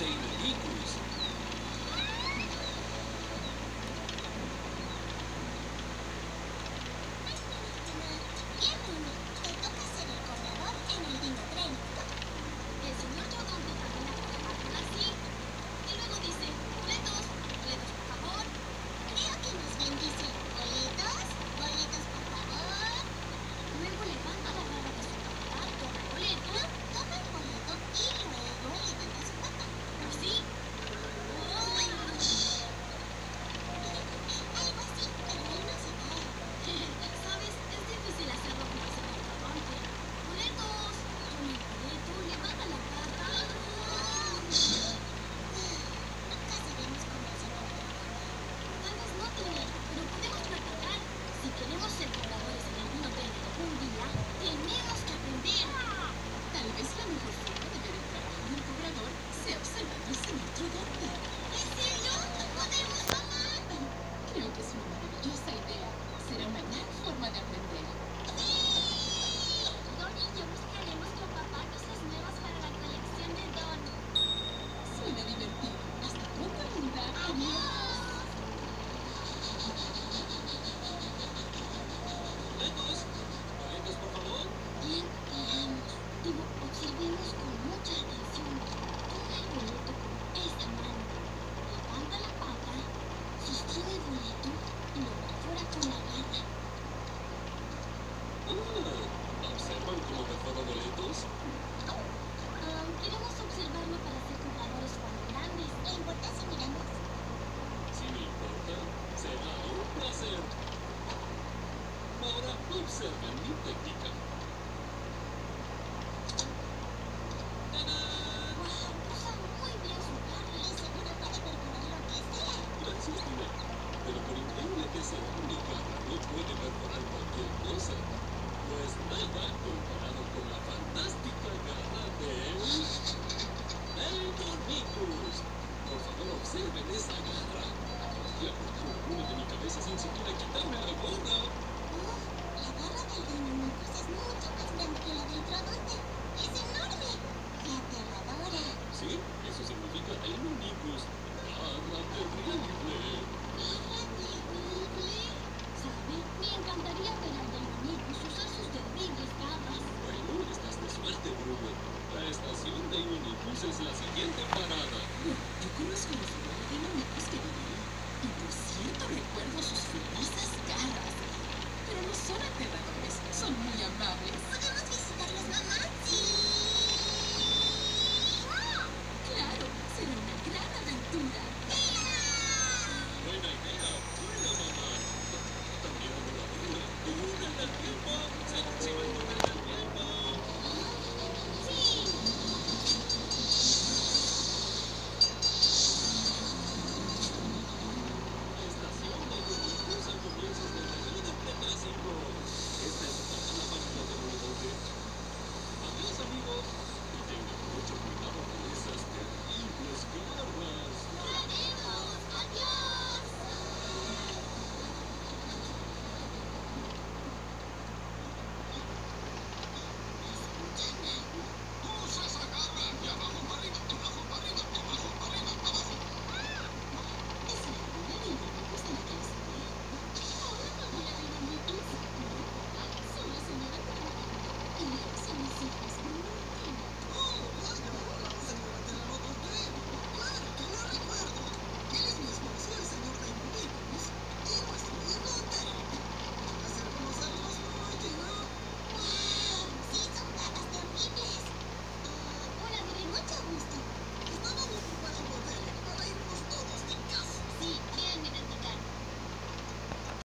Ibericus. Bienvenido. Te toca ser el corredor en el Dino Tren. El señor Yodonte camina por la máquina así y luego dice, boletos, boletos por favor. Creo que nos ven dice, boletos, boletos por favor. Luego levanta la barra de su pata, toma el boleto, Toma el boleto y luego levanta su pata. así. Algo así, pero él no se cae. ¿Sabes? Es difícil hacerlo con el señor Yodonte. Boletos, toma el boleto, levanta la pata. Nunca sabemos cómo se comporta. Tal vez no tiene, pero podemos practicar. Si queremos ser cobradores en el Dino Tren un día, tenemos que aprender. Tal vez la mejor forma de ver el trabajo de un cobrador sea observando al señor Yodonte. ¿En serio? ¿No podemos, mamá? Creo que es una maravillosa idea. Será una gran forma de aprender. Don y yo buscaremos con papá cosas nuevas para la colección de Don. Suena divertido. Hasta pronto, linda. Adiós. Boletos, boletos, por favor. Bien, veamos. Digo, observemos con mucha atención. Toma el boleto con esa mano. Levanta la pata, sostiene el boleto y lo perfora con la garra. ¿Observan cómo perforo boletos? Queremos observarlo para ser cobradores cuando grandes. ¿Le importa si miramos? Si me importa, será un placer. Ahora observen